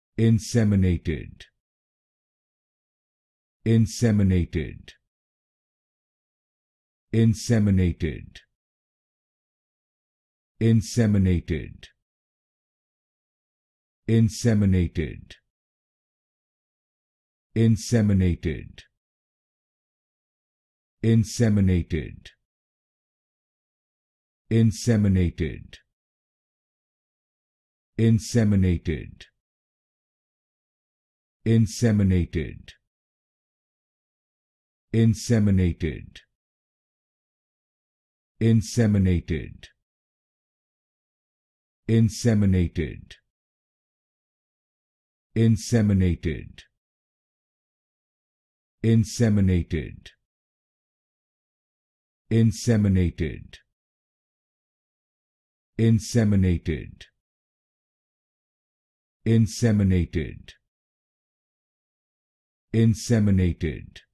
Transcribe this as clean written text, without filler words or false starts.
Inseminated. Inseminated. Inseminated. Inseminated. Inseminated. Inseminated. Inseminated. Inseminated. Inseminated. Inseminated. Inseminated. Inseminated. Inseminated. Inseminated. Inseminated. Inseminated. Inseminated. Inseminated. Inseminated.